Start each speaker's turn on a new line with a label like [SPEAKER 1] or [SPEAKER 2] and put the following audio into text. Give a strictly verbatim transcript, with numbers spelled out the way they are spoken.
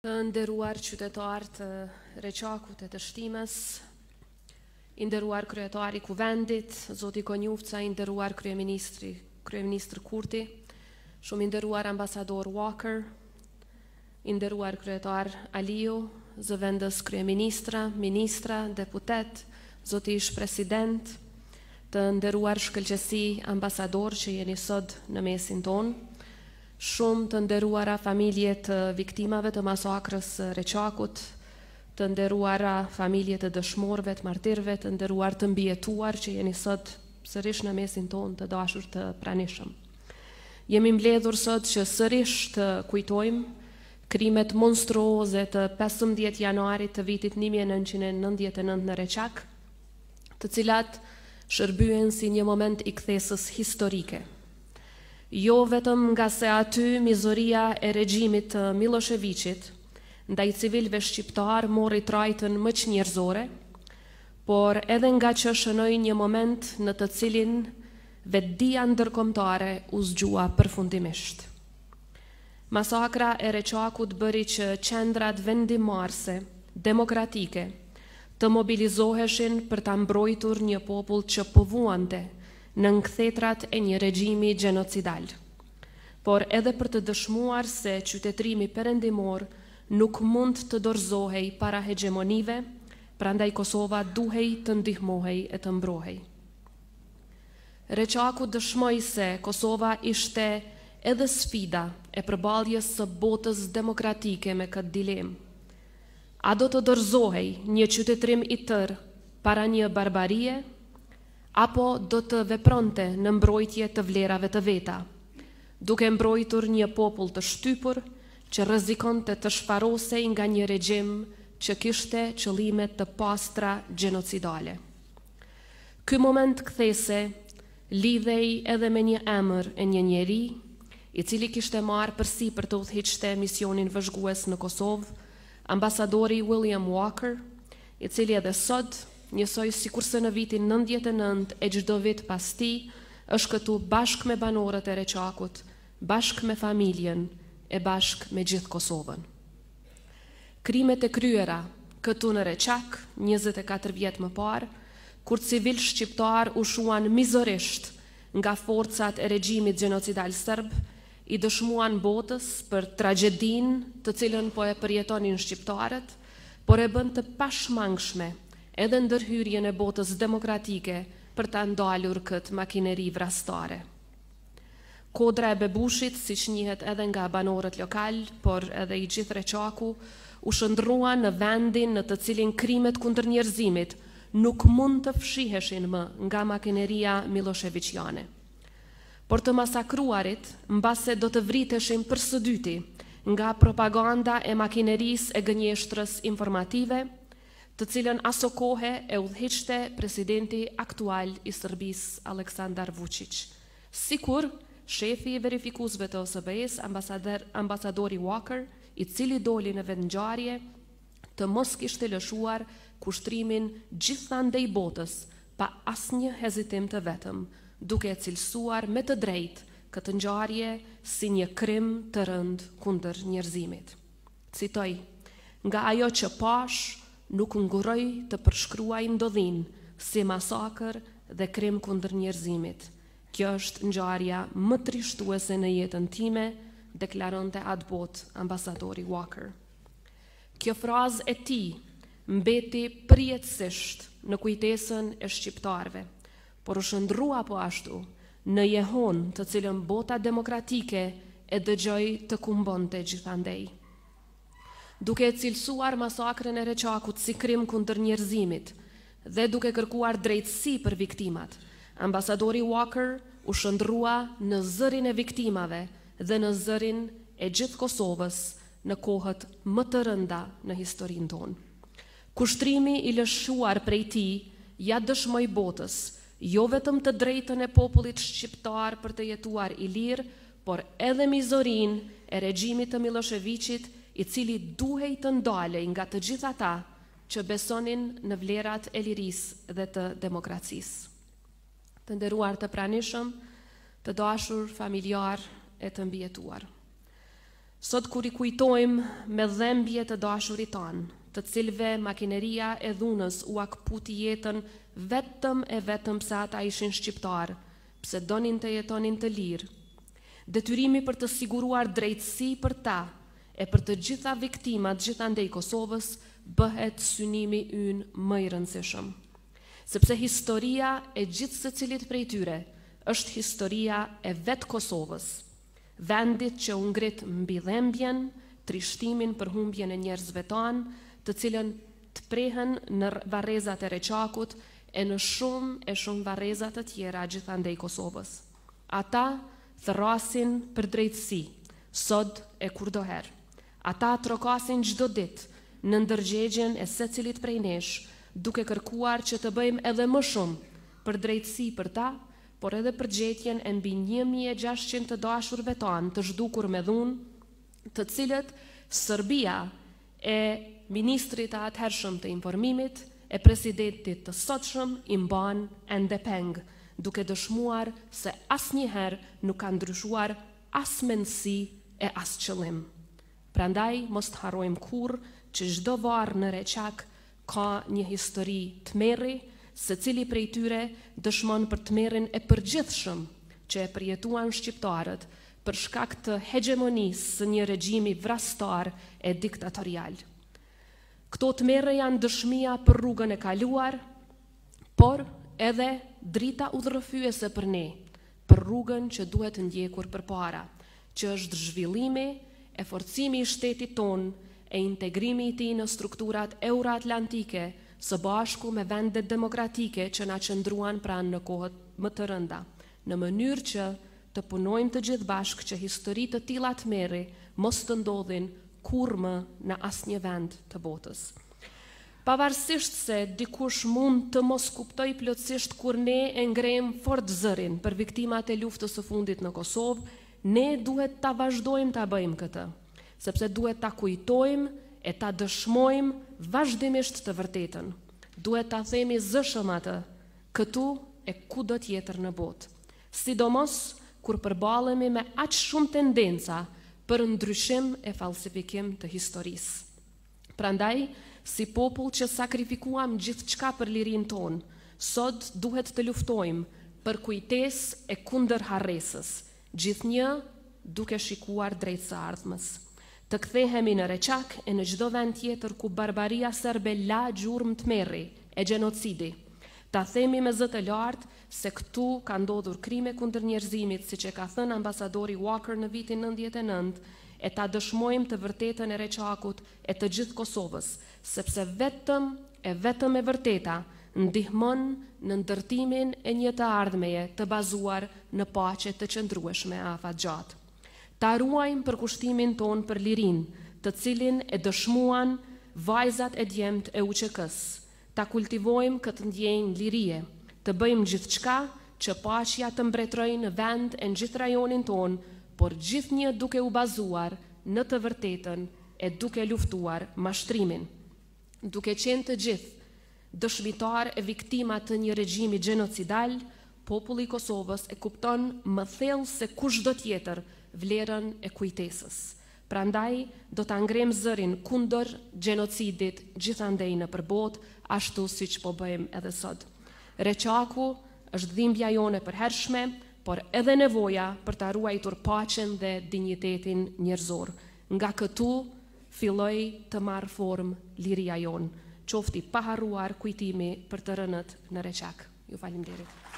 [SPEAKER 1] Të nderuar qytetarë të Reçakut e të Shtimës, i nderuar kryetari i Kuvendit, zoti Konjufca, i nderuar kryeministri, kryeministër Kurti, shumë i nderuar ambasador Walker, i nderuar kryetar Aliu, zëvendës kryeministra, ministra, deputet, zoti ish president, të nderuar shkëlqësi ambasador që jeni sot në mesin tonë, shumë të nderuara familje të viktimave të masakrës Reçakut, të nderuara familje të dëshmorëve, të martirëve, të nderuar të mbijetuar që jeni sot sërish në mesin tonë, të dashur të pranishëm. Jemi mbledhur sot që sërish të kujtojmë krimet monstruoze të pesëmbëdhjetë janarit të vitit një mijë e nëntëqind e nëntëdhjetë e nëntë në Reçak, të cilat shërbyen si një moment i kthesës historike. Jo vetëm nga se aty mizoria e regjimit të Miloševićit ndaj civilëve shqiptar mori trajtën më çnjerëzore, por edhe nga që shënoi një moment në të cilin vetdia ndërkombëtare u zgjua përfundimisht. Masakra e Reçakut bëri që qendrat vendimarrëse demokratike të mobilizoheshin për ta mbrojtur një popull që po vuante në nkëthetrat e një regjimi gjenocidal, por edhe për të dëshmuar se qytetërimi perëndimor nuk mund të dorëzohej para hegemonive, prandaj Kosova duhej të ndihmohej e të mbrohej. Reçaku dëshmoi se Kosova ishte edhe sfida e përballjes së botës demokratike me këtë dilemë. A do të dorëzohej një qytetërim i tërë para një barbarie, apo do të vepronte në mbrojtje të vlerave të veta, duke mbrojtur një popull të shtypur që rrezikonte të shfarosej nga një regjim që kishte qëllime të pastra gjenocidale. Ky moment kthese lidhej edhe me një emër e një njeri, i cili kishte marrë përsipër të udhëhiqte misionin vëzhgues në Kosovë, ambasadori William Walker, i cili edhe sot, njësoj si kurse në vitin nëntëdhjetë e nëntë e çdo vit pas tij, është këtu bashkë me banorët e Reçakut, bashkë me familjen e bashkë me gjithë Kosovën. Krimet e kryera këtu në Reçak, njëzet e katër vjet më parë, kur civil shqiptar u shuan mizorisht nga forcat e regjimit gjenocidal serb, i dëshmuan botës për tragedinë të cilën po e përjetonin shqiptarët, por e bën të pashmangshme edhe ndërhyrjen e botës demokratike për ta ndalur këtë makineri vrastare. Kodra e Bebushit, siç njihet edhe nga banorët lokal, por edhe i gjithë Reçaku, u shndrrua në vendin në të cilin krimet kundër njerëzimit nuk mund të fshiheshin më nga makineria miloševićiane. Por të masakruarit, mbase do të vriteshin për së dyti nga propaganda e makinerisë e gënjeshtrës informative, të cilën aso kohe e udhëhiqte presidenti aktual i Serbisë Aleksandar Vučić, sikur shefi i verifikuesve të O S B-s, ambasador, ambasadori Walker, i cili doli në vendngjarje, të mos kishte lëshuar kushtrimin gjithandej botës pa asnjë hezitim të vetëm, duke e cilësuar me të drejtë këtë ngjarje si një krim të rënd kundër njerëzimit. Citoj: "Nga ajo që pash, nuk nguroj të përshkruaj ndodhin si masakër dhe krim kundër njerëzimit. Kjo është ngjarja më trishtuese në jetën time", deklaronte atë botë ambasadori Walker. Kjo frazë e tij mbeti përjetësisht në kujtesën e shqiptarëve, por u shndrua po ashtu në jehon të cilën bota demokratike e dëgjoi të kumbonte gjithandej. Duke e cilësuar masakrën e Reçakut si krim kundër njerëzimit dhe duke kërkuar drejtësi për viktimat, ambasadori Walker u shndrua në zërin e viktimave dhe në zërin e gjithë Kosovës në kohët më të rënda në historinë tonë. Kushtrimi i lëshuar prej tij ja dëshmoi botës jo vetëm të drejtën e popullit shqiptar për të jetuar i lirë, por edhe mizorinë e regjimit të Miloševićit, i cili duhej të ndalej nga të gjithë ata që besonin në vlerat e lirisë dhe të demokracisë. Të nderuar të pranishëm, të dashur familjar e të mbijetuar. Sot kur i kujtojmë me dhembje të dashurit tanë, të cilve makineria e dhunës u akputi jetën vetëm e vetëm pse ata ishin shqiptarë, pse donin të jetonin të lirë. Detyrimi për të siguruar drejtësi për ta e për të gjitha viktimat gjithandej Kosovës bëhet synimi ynë më i rëndësishëm. Sepse historia e gjithë secilit prej tyre është historia e vetë Kosovës, vendit që u ngrit mbi dhembjen, trishtimin për humbjen e njerëzve tanë, të cilën të prehen në varrezat e Reçakut e në shumë e shumë varrezat të tjera gjithandej Kosovës. Ata thrasin për drejtësi, sot e kurdoher. Ata trokasin çdo ditë në ndërgjegjen e secilit prej nesh, duke kërkuar që të bëjmë edhe më shumë për drejtësi për ta, por edhe për gjetjen e mbi një mijë e gjashtëqind të dashurve tanë të zhdukur me dhunë, të cilët Serbia e ministrit të atëhershëm të informimit e presidentit të sotshëm i mban ende peng, duke dëshmuar se asnjëherë nuk ka ndryshuar as mendësi e as qëllim. Prandaj mos të harrojmë kurrë që çdo varr në Reçak ka një histori tmerri, secili prej tyre dëshmon për tmerrin e përgjithshëm që e përjetuan shqiptarët për shkak të hegemonisë së një regjimi vrastar e diktatorial. Këto tmerre janë dëshmia për rrugën e kaluar, por edhe drita udhërrëfyese për ne, për rrugën që duhet ndjekur përpara, që është zhvillimi e forcimi i shtetit ton e integrimi i tij në strukturat euroatlantike, së bashku me vendet demokratike që na qëndruan pranë në kohët më të rënda, në mënyrë që të punojmë të gjithë bashkë që histori të tilla tmerri mos të ndodhin kur më në asnjë vend të botës. Pavarësisht se dikush mund të mos kuptoj plotësisht kur ne e ngrem fort zërin për viktimat e luftës së fundit në Kosovë, ne duhet ta vazhdojmë ta bëjmë këtë, sepse duhet ta kujtojmë e ta dëshmojmë vazhdimisht të vërtetën. Duhet ta themi zëshëm atë, këtu e kudo tjetër në botë. Sidomos kur përballemi me aq shumë tendenca për ndryshim e falsifikim të historisë. Prandaj, si popull që sakrifikuam gjithçka për lirinë tonë, sot duhet të luftojmë për kujtesë e kundër harresës, gjithnjë duke shikuar drejt së ardhmës. Të kthehemi në Reçak e në çdo vend tjetër ku barbaria serbe la gjurmë tmerri e gjenocidi. Ta themi me zë të lartë se këtu ka ndodhur krime kundër njerëzimit, siç e ka thënë ambasadori Walker në vitin nëntëdhjetë e nëntë, e ta dëshmojmë të vërtetën e Reçakut e të gjithë Kosovës, sepse vetëm e vetëm e vërteta ndihmon në ndërtimin e një të ardhmeje të bazuar në paqe të qëndrueshme afatgjatë. Ta ruajmë përkushtimin ton për lirin, të cilin e dëshmuan vajzat e djemt e U Q K-s. Ta kultivojmë këtë ndjenjë lirie, të bëjmë gjithçka që paqja të mbretërojë në vend e në gjithë rajonin ton, por gjithnjë duke u bazuar në të vërtetën e duke luftuar mashtrimin. Duke qenë të gjithë dëshmitar e viktimat të një regjimi gjenocidal, populli i Kosovës e kupton më thellë se kushdo tjetër vlerën e kujtesës. Prandaj, do ta ngrem zërin kundër gjenocidit gjithandej në përbot, ashtu siç po bëjmë edhe sot. Reçaku është dhimbja jone përhershme, por edhe nevoja për ta ruajtur paqen dhe dinjitetin njerëzor. Nga këtu filloi të marrë formë liria jonë. Qofti pa harruar kujtimi për të rënët në Reçak. Ju faleminderit.